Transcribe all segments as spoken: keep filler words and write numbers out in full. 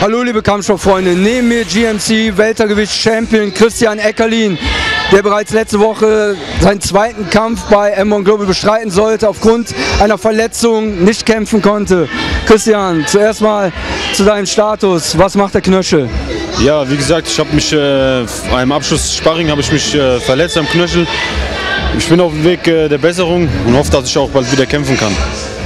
Hallo liebe Kampfsportfreunde, neben mir G M C-Weltergewichts-Champion Christian Eckerlin, der bereits letzte Woche seinen zweiten Kampf bei M eins Global bestreiten sollte, aufgrund einer Verletzung nicht kämpfen konnte. Christian, zuerst mal zu deinem Status, was macht der Knöchel? Ja, wie gesagt, ich habe mich äh, beim Abschlusssparring habe ich mich äh, verletzt am Knöchel. Ich bin auf dem Weg äh, der Besserung und hoffe, dass ich auch bald wieder kämpfen kann.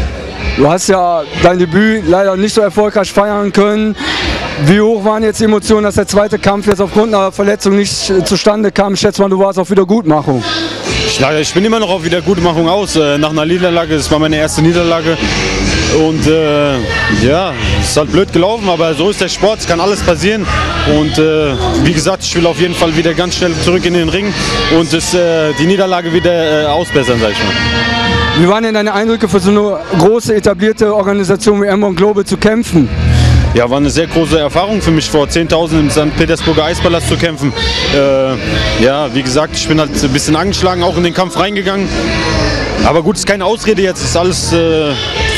Du hast ja dein Debüt leider nicht so erfolgreich feiern können. Wie hoch waren jetzt die Emotionen, dass der zweite Kampf jetzt aufgrund einer Verletzung nicht zustande kam? Ich schätze mal, du warst auf Wiedergutmachung. Ich, ich bin immer noch auf Wiedergutmachung aus. Äh, nach einer Niederlage, das war meine erste Niederlage. Und äh, ja, es ist halt blöd gelaufen, aber so ist der Sport, es kann alles passieren. Und äh, wie gesagt, ich will auf jeden Fall wieder ganz schnell zurück in den Ring und das, äh, die Niederlage wieder äh, ausbessern, sag ich mal. Wie waren denn deine Eindrücke, für so eine große etablierte Organisation wie M eins Global zu kämpfen? Ja, war eine sehr große Erfahrung für mich, vor zehntausend im Sankt Petersburger Eispalast zu kämpfen. Äh, ja, wie gesagt, ich bin halt ein bisschen angeschlagen, auch in den Kampf reingegangen. Aber gut, ist keine Ausrede jetzt, ist alles, äh,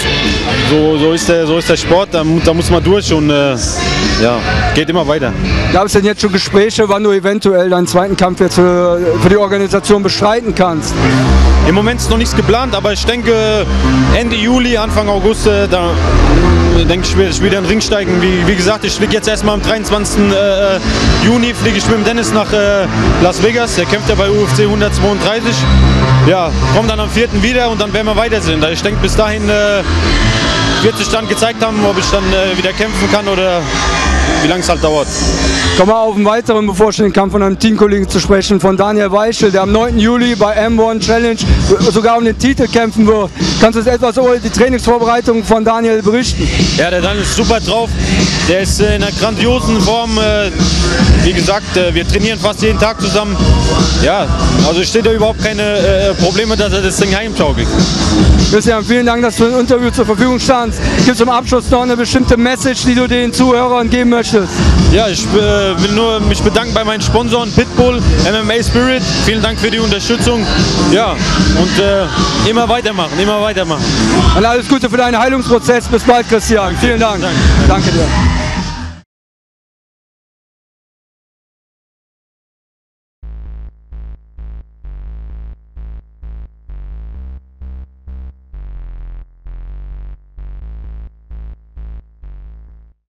so, so, ist der, so ist der Sport, da, da muss man durch und äh, ja, geht immer weiter. Gab es denn jetzt schon Gespräche, wann du eventuell deinen zweiten Kampf jetzt für, für die Organisation bestreiten kannst? Im Moment ist noch nichts geplant, aber ich denke Ende Juli, Anfang August, äh, da denke ich, werde ich wieder in den Ring steigen. Wie, wie gesagt, ich fliege jetzt erstmal am dreiundzwanzigsten Juni fliege ich mit dem Dennis nach äh, Las Vegas. Der kämpft ja bei U F C hundertzweiunddreißig. Ja, kommt dann am vierten wieder und dann werden wir weitersehen. Ich denke, bis dahin äh, wird sich dann gezeigt haben, ob ich dann äh, wieder kämpfen kann oder wie lange es halt dauert. Kommen wir auf einen weiteren bevorstehenden Kampf von einem Teamkollegen zu sprechen, von Daniel Weichel, der am neunten Juli bei M eins Challenge sogar um den Titel kämpfen wird. Kannst du uns etwas über die Trainingsvorbereitung von Daniel berichten? Ja, der Daniel ist super drauf. Der ist in einer grandiosen Form. Wie gesagt, wir trainieren fast jeden Tag zusammen. Ja, also ich sehe da überhaupt keine äh, Probleme, dass er das Ding heimschaukelt. Christian, vielen Dank, dass du ein Interview zur Verfügung standst. Gibt es zum Abschluss noch eine bestimmte Message, die du den Zuhörern geben möchtest? Ja, ich äh, will nur mich bedanken bei meinen Sponsoren Pitbull, M M A Spirit. Vielen Dank für die Unterstützung. Ja, und äh, immer weitermachen, immer weitermachen. Und alles Gute für deinen Heilungsprozess. Bis bald, Christian. Vielen Dank. Danke, Danke dir.